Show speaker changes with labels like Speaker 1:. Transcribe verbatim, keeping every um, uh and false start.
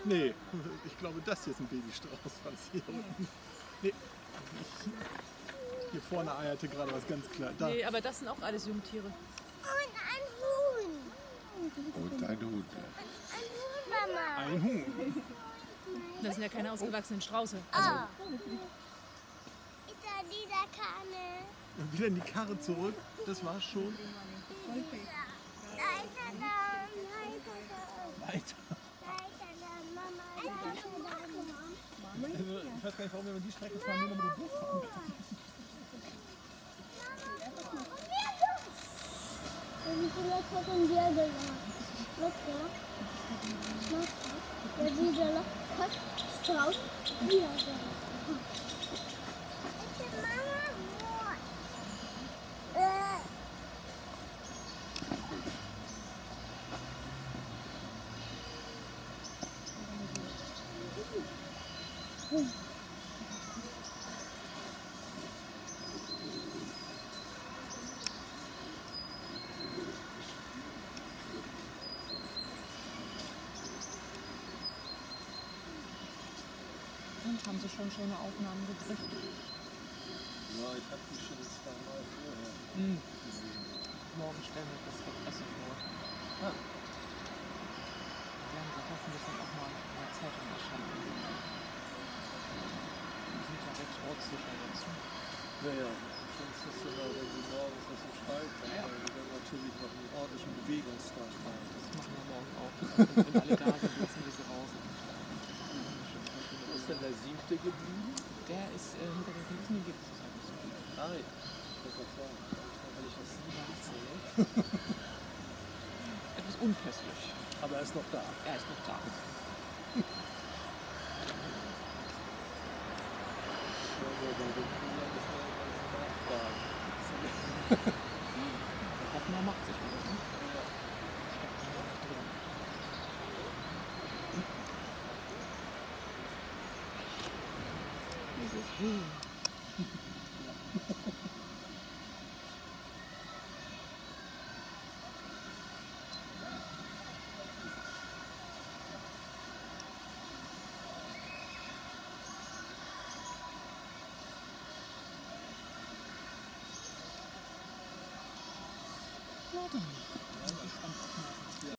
Speaker 1: Nee, ich glaube, das hier ist ein Babystrauß, Franz. Hier unten. Nee. Hier vorne eierte gerade was ganz klar. Da.
Speaker 2: Nee, aber das sind auch alles Jungtiere.
Speaker 3: Und ein Huhn.
Speaker 4: Und ein Huhn.
Speaker 3: Ein Huhn, Mama.
Speaker 1: Ein Huhn.
Speaker 2: Das sind ja keine ausgewachsenen Strauße.
Speaker 3: Also. Oh. Ist da dieser Kanne?
Speaker 1: Und wieder in die Karre zurück. Das war's schon.
Speaker 3: Da ist er dann. Da ist er dann.
Speaker 1: Weiter.
Speaker 3: Da ist er dann, Mama. Da ist er dann.
Speaker 1: Also, ich weiß gar nicht, warum wir die Strecke fahren, nur damit du durchfahren kannst.
Speaker 3: Wie viel Leute haben wir gemacht? Lecker. Der dieser Lecker Strauß wieder gemacht. Mama, wo? Äh.
Speaker 2: Und haben sie schon schöne Aufnahmen gekriegt.
Speaker 1: Ja, ich habe die schon zweimal vorher
Speaker 2: Mhm.
Speaker 1: gesehen.
Speaker 2: Morgen stellen wir das der Presse vor.
Speaker 1: Ah.
Speaker 2: Da werden wir hoffentlich dann auch mal in der Zeitung erscheinen. Wir sind ja recht ortssicher dazu.
Speaker 1: Naja, sonst ist es immer, wenn sie morgens was so schreibt, dann
Speaker 2: Ja.
Speaker 1: wollen wir dann natürlich noch einen ordentlichen Bewegungstag haben.
Speaker 2: Das machen wir morgen auch. Wenn, wenn alle da sind, lassen wir sie raus.
Speaker 1: Wo ist denn der siebte geblieben?
Speaker 2: Der ist äh, hinter den Kulissen, den gibt es halt nicht so viel.
Speaker 1: Ah, ja. Das war klar. Weil ich das sieben zähle.
Speaker 2: Etwas unpässlich.
Speaker 1: Aber er ist noch da.
Speaker 2: Er ist noch da. Hoffnung macht sich wieder. Ne? Steckt da noch drin. Dieses Huhn. Na dann.